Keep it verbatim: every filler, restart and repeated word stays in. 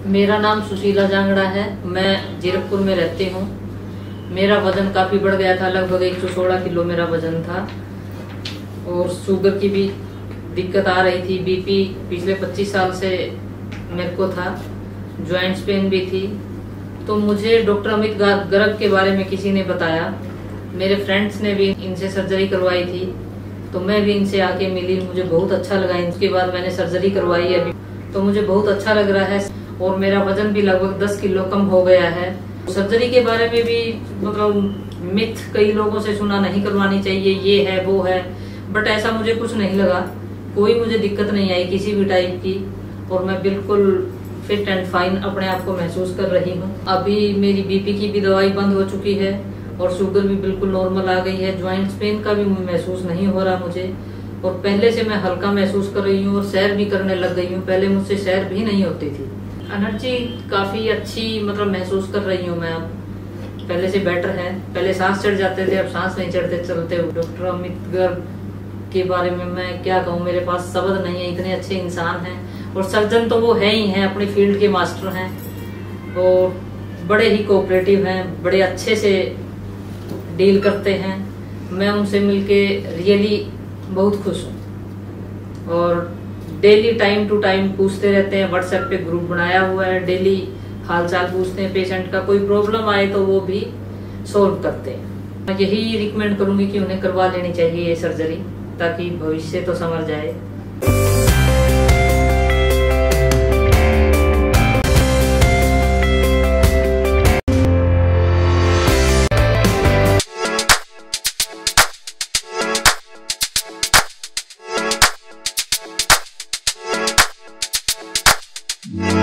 मेरा नाम सुशीला जांगड़ा है। मैं जीरकपुर में रहती हूँ। मेरा वजन काफ़ी बढ़ गया था, लगभग एक सौ सोलह किलो मेरा वजन था और शुगर की भी दिक्कत आ रही थी। बीपी पिछले पच्चीस साल से मेरे को था, जॉइंट्स पेन भी थी। तो मुझे डॉक्टर अमित गर्ग के बारे में किसी ने बताया, मेरे फ्रेंड्स ने भी इनसे सर्जरी करवाई थी, तो मैं भी इनसे आके मिली। मुझे बहुत अच्छा लगा। इसके बाद मैंने सर्जरी करवाई अभी, तो मुझे बहुत अच्छा लग रहा है और मेरा वजन भी लगभग दस किलो कम हो गया है। सर्जरी के बारे में भी मतलब मिथ कई लोगों से सुना, नहीं करवानी चाहिए, ये है वो है, बट ऐसा मुझे कुछ नहीं लगा। कोई मुझे दिक्कत नहीं आई किसी भी टाइप की और मैं बिल्कुल फिट एंड फाइन अपने आप को महसूस कर रही हूँ। अभी मेरी बीपी की भी दवाई बंद हो चुकी है और शुगर भी बिल्कुल नॉर्मल आ गई है। ज्वाइंट्स पेन का भी महसूस नहीं हो रहा मुझे और पहले से मैं हल्का महसूस कर रही हूँ और सैर भी करने लग गई हूँ। पहले मुझसे सैर भी नहीं होती थी। एनर्जी काफी अच्छी मतलब महसूस कर रही हूँ मैं अब, पहले से बेटर है। पहले सांस चढ़ जाते थे, अब सांस नहीं चढ़ते चलते हुए। डॉक्टर अमित गर्ग के बारे में मैं क्या कहूँ, मेरे पास शब्द नहीं है। इतने अच्छे इंसान हैं और सर्जन तो वो है ही हैं, अपनी फील्ड के मास्टर हैं और बड़े ही कोऑपरेटिव हैं, बड़े अच्छे से डील करते हैं। मैं उनसे मिलके रियली बहुत खुश हूँ और डेली टाइम टू टाइम पूछते रहते हैं। व्हाट्सएप पे ग्रुप बनाया हुआ है, डेली हालचाल पूछते हैं। पेशेंट का कोई प्रॉब्लम आए तो वो भी सॉल्व करते हैं। मैं यही रिकमेंड करूंगी कि उन्हें करवा लेनी चाहिए ये सर्जरी, ताकि भविष्य तो संवर जाए। Yeah.